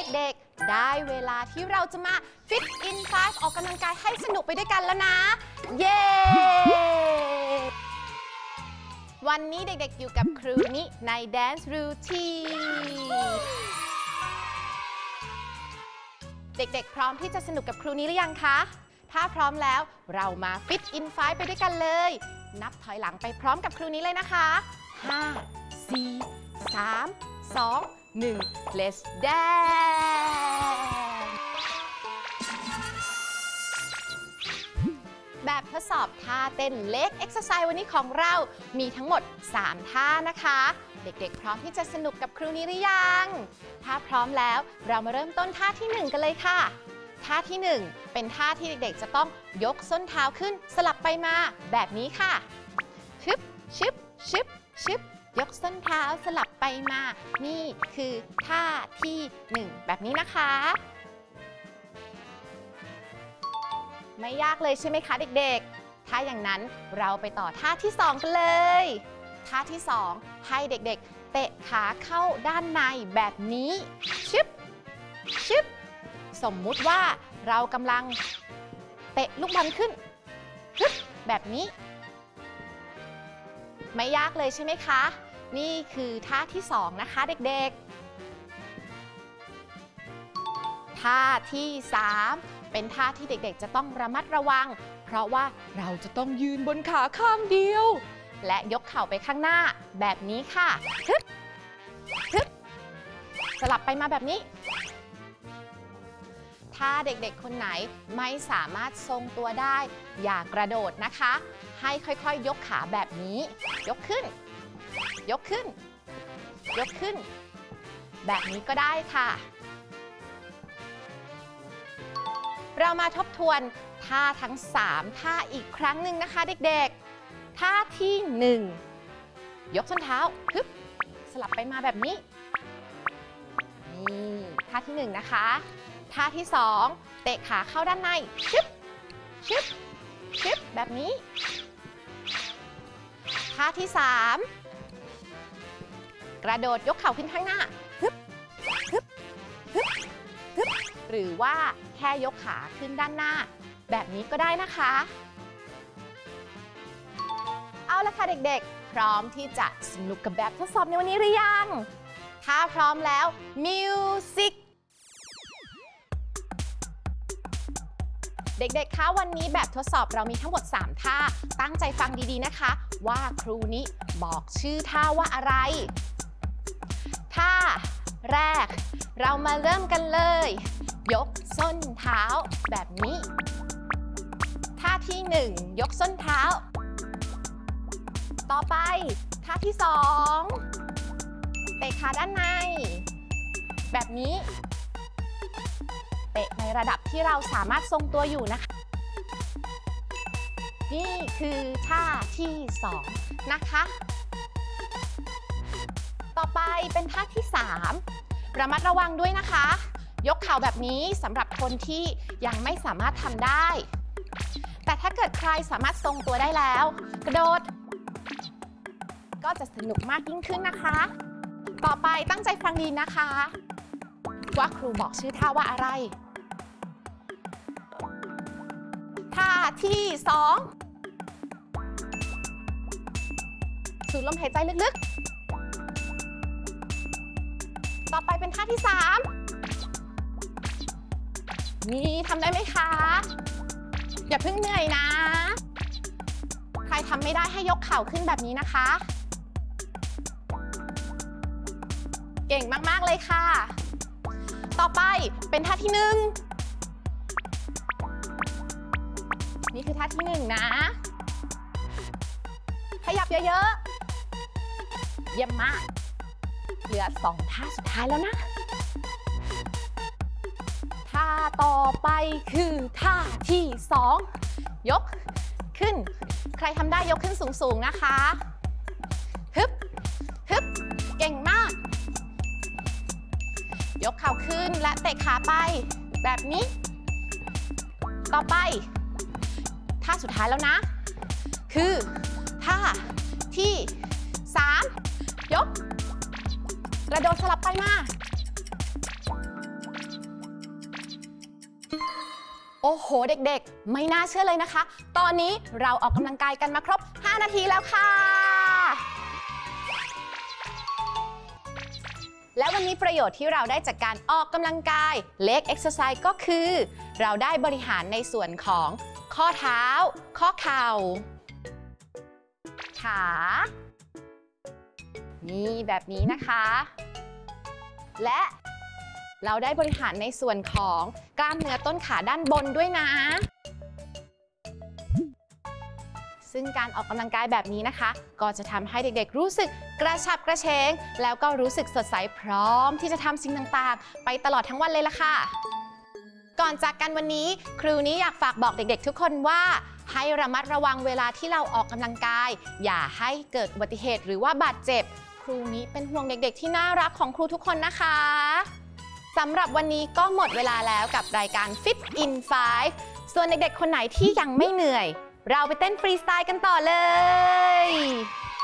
เด็กๆได้เวลาที่เราจะมา Fit in 5 ออกกำลังกายให้สนุกไปด้วยกันแล้วนะเย้วันนี้เด็กๆอยู่กับครูนิใน Dance Routine เด็กๆพร้อมที่จะสนุกกับครูนิหรือยังคะถ้าพร้อมแล้วเรามา Fit in 5 ไปด้วยกันเลยนับถอยหลังไปพร้อมกับครูนิเลยนะคะ5 4 3 2 1 Let's dance แบบทดสอบท่าเต้นเล็ก Exercise วันนี้ของเรามีทั้งหมด3ท่านะคะเด็กๆพร้อมที่จะสนุกกับครูนิหรือยังถ้าพร้อมแล้วเรามาเริ่มต้นท่าที่1กันเลยค่ะท่าที่1เป็นท่าที่เด็กๆจะต้องยกส้นเท้าขึ้นสลับไปมาแบบนี้ค่ะชึบชึบชึบชึบยกส้นเท้าสลับไปมานี่คือท่าที่1แบบนี้นะคะไม่ยากเลยใช่ไหมคะเด็กๆถ้าอย่างนั้นเราไปต่อท่าที่2กันเลยท่าที่2ให้เด็กๆเตะขาเข้าด้านในแบบนี้ชึบชึบสมมุติว่าเรากำลังเตะลูกบอลขึ้นฮึบแบบนี้ไม่ยากเลยใช่ไหมคะนี่คือท่าที่2นะคะเด็กๆท่าที่3เป็นท่าที่เด็กๆจะต้องระมัดระวังเพราะว่าเราจะต้องยืนบนขาข้างเดียวและยกเข่าไปข้างหน้าแบบนี้ค่ะฮึบฮึบสลับไปมาแบบนี้ถ้าเด็กๆคนไหนไม่สามารถทรงตัวได้อย่ากระโดดนะคะให้ค่อยๆยกขาแบบนี้ยกขึ้นยกขึ้นยกขึ้นแบบนี้ก็ได้ค่ะเรามาทบทวนท่าทั้ง3ท่าอีกครั้งหนึ่งนะคะเด็กๆท่าที่1ยกส้นเท้าฮึบสลับไปมาแบบนี้นี่ท่าที่1นะคะท่าที่2เตะขาเข้าด้านในชึบชึบชึบแบบนี้ท่าที่3กระโดดยกเข่าขึ้นข้างหน้าฮึบฮึบฮึบฮึบหรือว่าแค่ยกขาขึ้นด้านหน้าแบบนี้ก็ได้นะคะเอาละค่ะเด็กๆพร้อมที่จะสนุกกับแบบทดสอบในวันนี้หรือยังถ้าพร้อมแล้วมิวสิกเด็กๆคะวันนี้แบบทดสอบเรามีทั้งหมด3ท่าตั้งใจฟังดีๆนะคะว่าครูนิบอกชื่อท่าว่าอะไรท่าแรกเรามาเริ่มกันเลยยกส้นเท้าแบบนี้ท่าที่1ยกส้นเท้าต่อไปท่าที่2เตะขาด้านในแบบนี้เตะในระดับที่เราสามารถทรงตัวอยู่นะคะนี่คือท่าที่2นะคะต่อไปเป็นท่าที่3ระมัดระวังด้วยนะคะยกเข่าแบบนี้สำหรับคนที่ยังไม่สามารถทำได้แต่ถ้าเกิดใครสามารถทรงตัวได้แล้วกระโดดก็จะสนุกมากยิ่งขึ้นนะคะต่อไปตั้งใจฟังดีนะคะว่าครูบอกชื่อท่าว่าอะไรท่าที่2สูดลมหายใจลึกๆต่อไปเป็นท่าที่3นี่ทำได้ไหมคะอย่าเพิ่งเหนื่อยนะใครทำไม่ได้ให้ยกเข่าขึ้นแบบนี้นะคะเก่งมากๆเลยค่ะต่อไปเป็นท่าที่1นี่คือท่าที่1นะขยับเยอะๆเยี่ยมมากเหลือ2ท่าสุดท้ายแล้วนะท่าต่อไปคือท่าที่2ยกขึ้นใครทำได้ยกขึ้นสูงๆนะคะฮึบฮึบเก่งมากยกเข่าขึ้นและเตะขาไปแบบนี้ต่อไปท่าสุดท้ายแล้วนะคือท่าที่3ยกกระโดดสลับไปมาโอ้โหเด็กๆไม่น่าเชื่อเลยนะคะตอนนี้เราออกกำลังกายกันมาครบ5 นาทีแล้วค่ะและวันนี้ประโยชน์ที่เราได้จากการออกกำลังกาย Leg Exercise ก็คือเราได้บริหารในส่วนของข้อเท้าข้อเข่าขานี่แบบนี้นะคะและเราได้บริหารในส่วนของกล้ามเนื้อต้นขาด้านบนด้วยนะซึ่งการออกกำลังกายแบบนี้นะคะก็จะทำให้เด็กๆรู้สึกกระฉับกระเฉงแล้วก็รู้สึกสดใสพร้อมที่จะทำสิ่งต่างๆไปตลอดทั้งวันเลยล่ะค่ะก่อนจากกันวันนี้ครูนี้อยากฝากบอกเด็กๆทุกคนว่าให้ระมัดระวังเวลาที่เราออกกำลังกายอย่าให้เกิดอุบัติเหตุหรือว่าบาดเจ็บครูนี้เป็นห่วงเด็กๆที่น่ารักของครูทุกคนนะคะสำหรับวันนี้ก็หมดเวลาแล้วกับรายการ Fit in 5 ส่วนเด็กๆคนไหนที่ยังไม่เหนื่อยเราไปเต้นฟรีสไตล์กันต่อเลย